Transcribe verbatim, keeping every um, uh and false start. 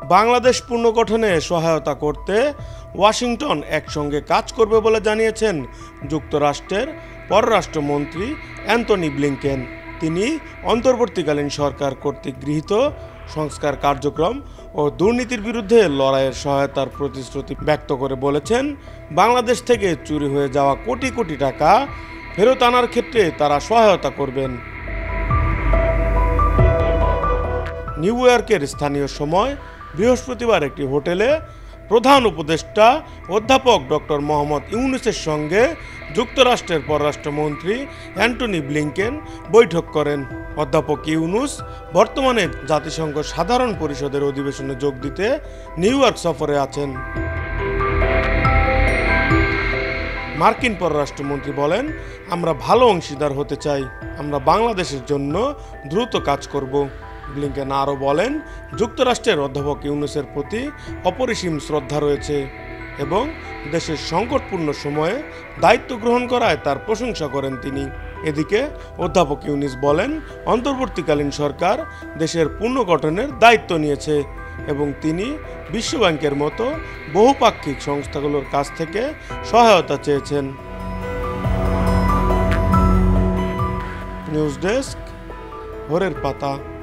বাংলাদেশ পুনর্গঠনে সহায়তা করতে ওয়াশিংটন একসঙ্গে কাজ করবে বলে জানিয়েছেন যুক্তরাষ্ট্রের পররাষ্ট্রমন্ত্রী অ্যান্টনি ব্লিংকেন। তিনি অন্তর্বর্তীকালীন সরকার কর্তৃক গৃহীত সংস্কার কার্যক্রম ও দুর্নীতির বিরুদ্ধে লড়াইয়ের সহায়তার প্রতিশ্রুতি ব্যক্ত করে বলেছেন, বাংলাদেশ থেকে চুরি হয়ে যাওয়া কোটি কোটি টাকা ফেরত আনার ক্ষেত্রে তারা সহায়তা করবেন। নিউ ইয়র্কের স্থানীয় সময় বৃহস্পতিবার একটি হোটেলে প্রধান উপদেষ্টা অধ্যাপক ডক্টর মোহাম্মদ ইউনুসের সঙ্গে যুক্তরাষ্ট্রের পররাষ্ট্রমন্ত্রী অ্যান্টনি ব্লিংকেন বৈঠক করেন। অধ্যাপক ইউনুস বর্তমানে জাতিসংঘ সাধারণ পরিষদের অধিবেশনে যোগ দিতে নিউ ইয়র্ক সফরে আছেন। মার্কিন পররাষ্ট্রমন্ত্রী বলেন, আমরা ভালো অংশীদার হতে চাই, আমরা বাংলাদেশের জন্য দ্রুত কাজ করব। ব্লিংকেন আরও বলেন, যুক্তরাষ্ট্রের অধ্যাপক ইউনুসের প্রতি অপরিসীম শ্রদ্ধা রয়েছে এবং দেশের সংকটপূর্ণ সময়ে দায়িত্ব গ্রহণ করায় তার প্রশংসা করেন তিনি। এদিকে অধ্যাপক ইউনুস বলেন, অন্তর্বর্তীকালীন সরকার দেশের পুনর্গঠনের দায়িত্ব নিয়েছে এবং তিনি বিশ্বব্যাংকের মতো বহুপাক্ষিক সংস্থাগুলোর কাছ থেকে সহায়তা চেয়েছেন। নিউজ ডেস্ক, ভোরের পাতা।